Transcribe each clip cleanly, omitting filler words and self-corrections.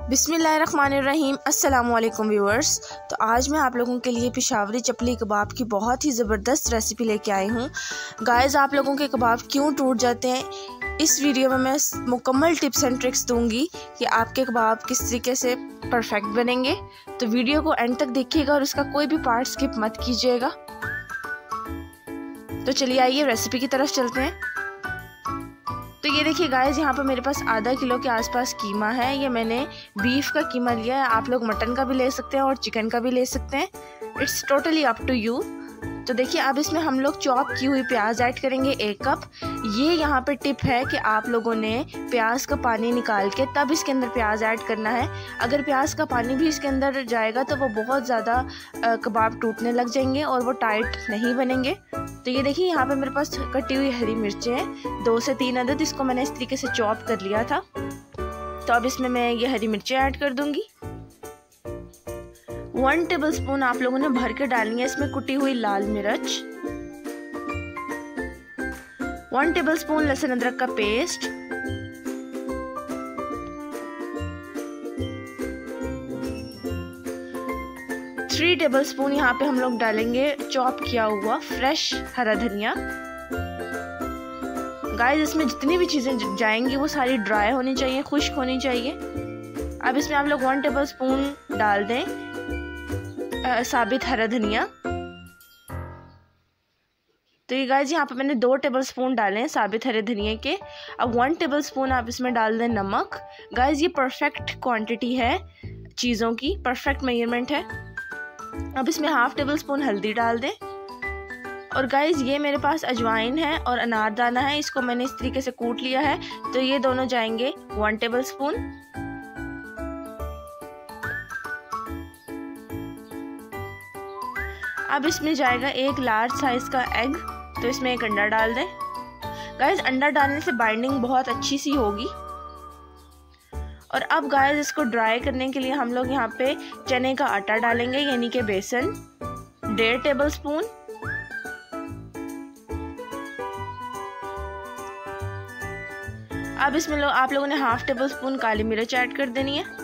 बिस्मिल्लाहिर्रहमानिर्रहीम। अस्सलाम वालेकुम व्यूअर्स। तो आज मैं आप लोगों के लिए पेशावरी चपली कबाब की बहुत ही ज़बरदस्त रेसिपी लेके आई हूँ। गाइस, आप लोगों के कबाब क्यों टूट जाते हैं, इस वीडियो में मैं मुकम्मल टिप्स एंड ट्रिक्स दूंगी कि आपके कबाब किस तरीके से परफेक्ट बनेंगे। तो वीडियो को एंड तक देखिएगा और उसका कोई भी पार्ट स्किप मत कीजिएगा। तो चलिए आइए रेसिपी की तरफ चलते हैं। तो ये देखिए गाइस, यहाँ पर मेरे पास आधा किलो के आसपास कीमा है। ये मैंने बीफ का कीमा लिया है। आप लोग मटन का भी ले सकते हैं और चिकन का भी ले सकते हैं। It's totally up to you. तो देखिए, अब इसमें हम लोग चॉप की हुई प्याज ऐड करेंगे 1 कप। ये यहाँ पे टिप है कि आप लोगों ने प्याज का पानी निकाल के तब इसके अंदर प्याज ऐड करना है। अगर प्याज का पानी भी इसके अंदर जाएगा तो वो बहुत ज़्यादा कबाब टूटने लग जाएंगे और वो टाइट नहीं बनेंगे। तो ये देखिए, यहाँ पे मेरे पास कटी हुई हरी मिर्चें हैं 2 से 3 अदद। इसको मैंने इस तरीके से चॉप कर लिया था। तो अब इसमें मैं ये हरी मिर्चें ऐड कर दूंगी। 1 टेबलस्पून आप लोगों ने भर के डालनी है इसमें कुटी हुई लाल मिर्च। 1 टेबलस्पून लहसुन अदरक का पेस्ट। 3 टेबलस्पून यहाँ पे हम लोग डालेंगे चॉप किया हुआ फ्रेश हरा धनिया। गाइस, इसमें जितनी भी चीज़ें जाएंगी वो सारी ड्राई होनी चाहिए, खुश्क होनी चाहिए। अब इसमें आप लोग 1 टेबलस्पून डाल दें साबित हरा धनिया। तो ये गाइस, यहाँ पे मैंने 2 टेबलस्पून डाले हैं साबित हरे धनिया के। अब 1 टेबलस्पून आप इसमें डाल दें नमक। गाइस, ये परफेक्ट क्वांटिटी है चीज़ों की, परफेक्ट मेजरमेंट है। अब इसमें 1/2 टेबलस्पून हल्दी डाल दें। और गाइस, ये मेरे पास अजवाइन है और अनारदाना है, इसको मैंने इस तरीके से कूट लिया है। तो ये दोनों जाएंगे 1 टेबलस्पून। अब इसमें जाएगा 1 लार्ज साइज का एग। तो इसमें 1 अंडा डाल दें। गाइस, अंडा डालने से बाइंडिंग बहुत अच्छी सी होगी। और अब गाइस, इसको ड्राई करने के लिए हम लोग यहाँ पे चने का आटा डालेंगे, यानी कि बेसन 1.5 टेबलस्पून। अब इसमें आप लोगों ने 1/2 टेबलस्पून काली मिर्च ऐड कर देनी है।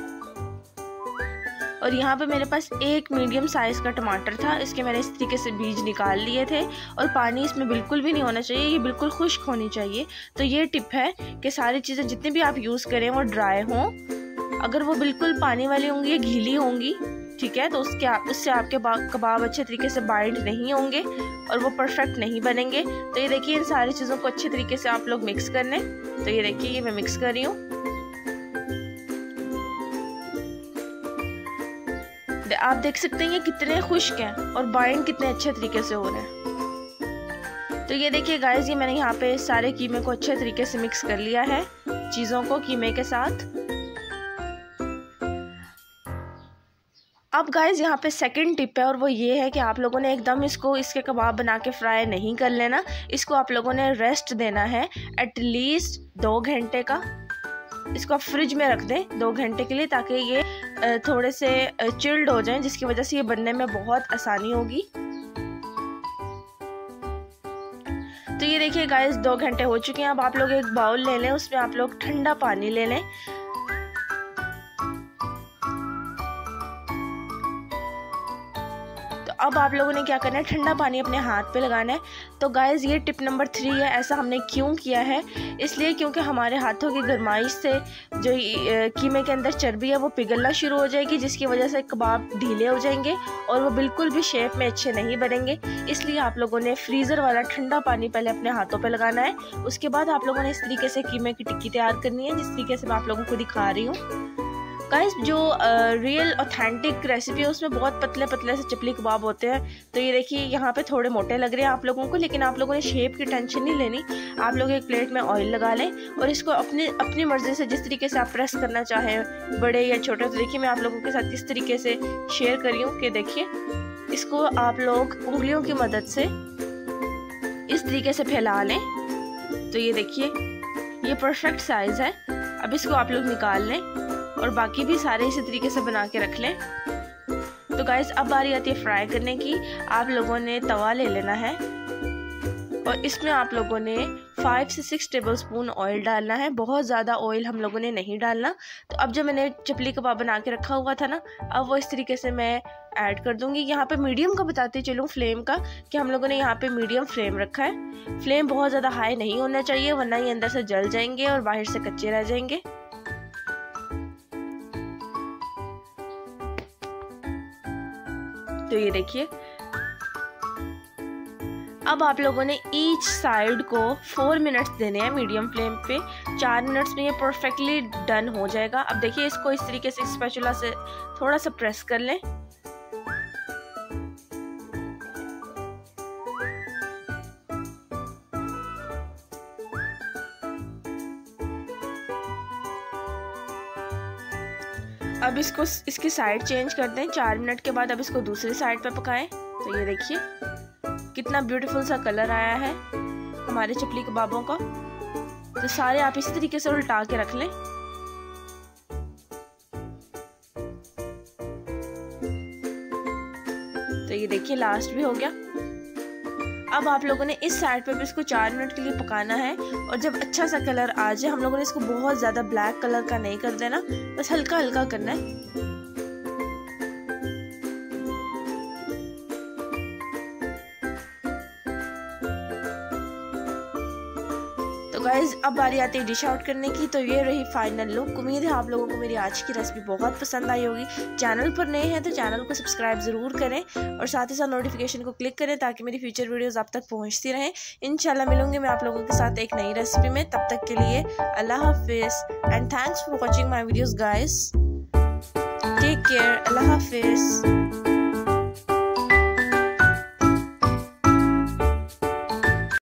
और यहाँ पे मेरे पास 1 मीडियम साइज़ का टमाटर था, इसके मैंने इस तरीके से बीज निकाल लिए थे। और पानी इसमें बिल्कुल भी नहीं होना चाहिए, ये बिल्कुल खुश्क होनी चाहिए। तो ये टिप है कि सारी चीज़ें जितनी भी आप यूज़ करें वो ड्राई हों। अगर वो बिल्कुल पानी वाली होंगी या गीली होंगी, ठीक है, तो उससे आपके कबाब अच्छे तरीके से बाइंड नहीं होंगे और वो परफेक्ट नहीं बनेंगे। तो ये देखिए, इन सारी चीज़ों को अच्छे तरीके से आप लोग मिक्स कर लें। तो ये देखिए, ये मैं मिक्स कर रही हूँ। आप देख सकते हैं ये कितने खुश्क हैं और बाइंड कितने अच्छे तरीके से हो रहे हैं। तो ये देखिए गाइस, ये मैंने यहाँ पे सारे कीमे को अच्छे तरीके से मिक्स कर लिया है चीज़ों को कीमे के साथ। अब गाइस, यहाँ पे सेकंड टिप है और वो ये है कि आप लोगों ने एकदम इसके कबाब बना के फ्राई नहीं कर लेना। इसको आप लोगों ने रेस्ट देना है एटलीस्ट 2 घंटे का। इसको आप फ्रिज में रख दें 2 घंटे के लिए, ताकि ये थोड़े से चिल्ड हो जाएं, जिसकी वजह से ये बनने में बहुत आसानी होगी। तो ये देखिए गाइस, 2 घंटे हो चुके हैं। अब आप लोग एक बाउल ले लें, उसमें आप लोग ठंडा पानी ले लें। अब आप लोगों ने क्या करना है, ठंडा पानी अपने हाथ पे लगाना है। तो गाइस, ये टिप नंबर 3 है। ऐसा हमने क्यों किया है, इसलिए क्योंकि हमारे हाथों की गर्माइश से जो कीमे के अंदर चर्बी है वो पिघलना शुरू हो जाएगी, जिसकी वजह से कबाब ढीले हो जाएंगे और वो बिल्कुल भी शेप में अच्छे नहीं बनेंगे। इसलिए आप लोगों ने फ्रीज़र वाला ठंडा पानी पहले अपने हाथों पर लगाना है। उसके बाद आप लोगों ने इस तरीके से कीमे की टिक्की तैयार करनी है, जिस तरीके से मैं आप लोगों को दिखा रही हूँ। गाइस, जो रियल ऑथेंटिक रेसिपी है उसमें बहुत पतले पतले से चपली कबाब होते हैं। तो ये देखिए, यहाँ पे थोड़े मोटे लग रहे हैं आप लोगों को, लेकिन आप लोगों ने शेप की टेंशन नहीं लेनी। आप लोग एक प्लेट में ऑयल लगा लें और इसको अपनी मर्ज़ी से जिस तरीके से आप प्रेस करना चाहें, बड़े या छोटे। तो देखिए, मैं आप लोगों के साथ इस तरीके से शेयर कर रही हूँ कि देखिए, इसको आप लोग उंगलियों की मदद से इस तरीके से फैला लें। तो ये देखिए, ये परफेक्ट साइज़ है। अब इसको आप लोग निकाल लें और बाकी भी सारे इसी तरीके से बना के रख लें। तो गाइस, अब बारी आती है फ्राई करने की। आप लोगों ने तवा ले लेना है और इसमें आप लोगों ने 5 से 6 टेबलस्पून ऑयल डालना है। बहुत ज़्यादा ऑयल हम लोगों ने नहीं डालना। तो अब जो मैंने चपली कबाब बना के रखा हुआ था ना, अब वो इस तरीके से मैं ऐड कर दूंगी। यहाँ पे मीडियम का बताते चलूँ फ्लेम का, कि हम लोगों ने यहाँ पे मीडियम फ्लेम रखा है। फ्लेम बहुत ज़्यादा हाई नहीं होना चाहिए, वरना ये अंदर से जल जाएंगे और बाहर से कच्चे रह जाएंगे। तो ये देखिए, अब आप लोगों ने ईच साइड को 4 मिनट्स देने हैं मीडियम फ्लेम पे। 4 मिनट्स में ये परफेक्टली डन हो जाएगा। अब देखिए, इसको इस तरीके से स्पैचुला से थोड़ा सा प्रेस कर लें। अब इसको इसकी साइड चेंज करते हैं। 4 मिनट के बाद अब इसको दूसरी साइड पे पकाएं। तो ये देखिए कितना ब्यूटीफुल सा कलर आया है हमारे चपली कबाबों का। तो सारे आप इसी तरीके से उल्टा के रख लें। तो ये देखिए लास्ट भी हो गया। अब आप लोगों ने इस साइड पे भी इसको 4 मिनट के लिए पकाना है। और जब अच्छा सा कलर आ जाए, हम लोगों ने इसको बहुत ज़्यादा ब्लैक कलर का नहीं कर देना, बस हल्का हल्का करना है। तो गाइज अब बारी आती है डिश आउट करने की। तो ये रही फाइनल लुक। उम्मीद है आप लोगों को मेरी आज की रेसिपी बहुत पसंद आई होगी। चैनल पर नए हैं तो चैनल को सब्सक्राइब ज़रूर करें और साथ ही साथ नोटिफिकेशन को क्लिक करें ताकि मेरी फ्यूचर वीडियोस आप तक पहुंचती रहें। इंशाल्लाह मिलूंगी मैं आप लोगों के साथ एक नई रेसिपी में। तब तक के लिए अल्लाह हाफिज़ and thanks for watching my videos guys. Take care. अल्लाह हाफिज़।